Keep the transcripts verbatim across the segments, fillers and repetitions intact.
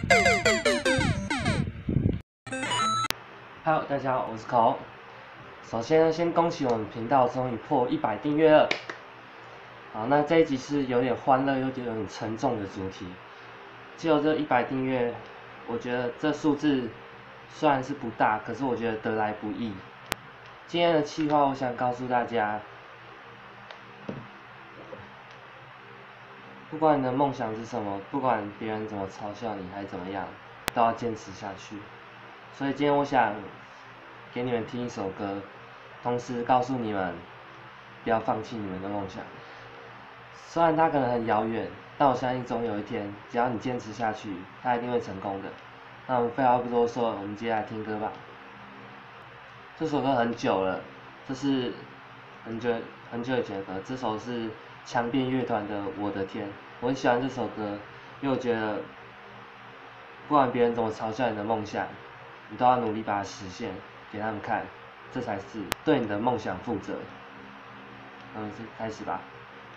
Hello， 大家好，我是口。首先呢，先恭喜我们频道终于破一百订阅了。好，那这一集是有点欢乐又有点沉重的主题。只有这一百订阅，我觉得这数字虽然是不大，可是我觉得得来不易。今天的企划，我想告诉大家，不管你的梦想是什么，不管别人怎么嘲笑你还是怎么样，都要坚持下去。所以今天我想给你们听一首歌，同时告诉你们不要放弃你们的梦想。虽然它可能很遥远，但我相信总有一天，只要你坚持下去，它一定会成功的。那我们废话不多说，我们接下来听歌吧。这首歌很久了，这是很久很久以前的歌。这首是强辩乐团的《我的天》，我很喜欢这首歌，因为我觉得不管别人怎么嘲笑你的梦想，你都要努力把它实现，给他们看，这才是对你的梦想负责。那我们开始吧。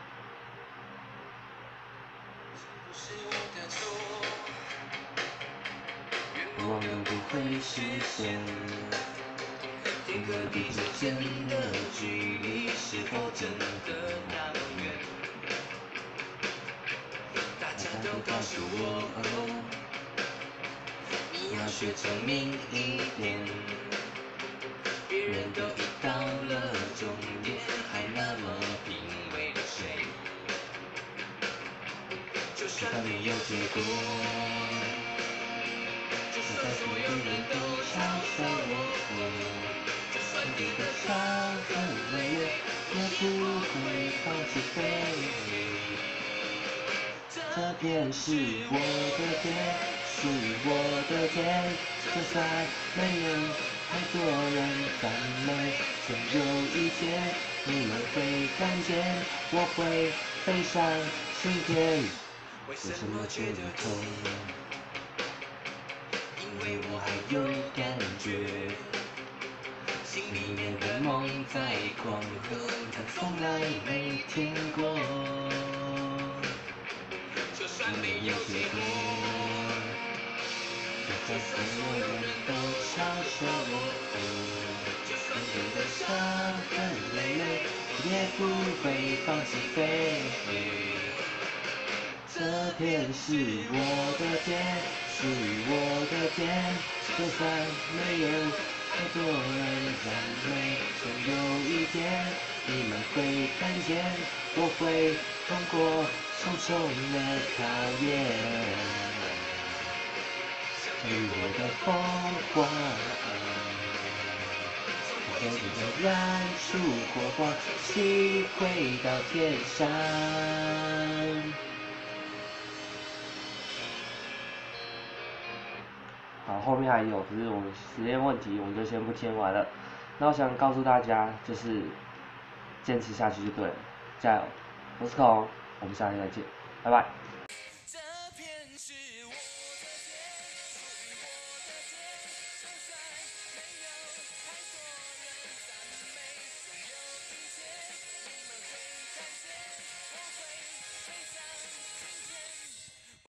愿望都不会实现，天和地之间的距离是否真的那么远？大家都告诉我，你要学聪明一点。别人都已到了终点，还那么拼，为了谁？就算没有结果，就算所有人都嘲笑我，就算你的伤很累累，也不会放弃飞。这片是我的天，属于我的天，就算没有太多人赞美，总有一天你们会看见，我会飞上青天。为什么觉得痛？因为我还有感觉，心里面的梦在狂喝，但从来没停过。就算没有结果，就算所有人都嘲笑我，就算真的伤痕累累，也不会放弃飞。这片是我的天，属于我的天，就算没有太多人赞美，总有一天你们会看见，我会通过重重的考验。与我的风花，从心中燃出火花，击回到天上。好，后面还有，可是我们时间问题，我们就先不填完了。那我想告诉大家，就是坚持下去就对了，加油！我是孔，我们下期再见，拜拜。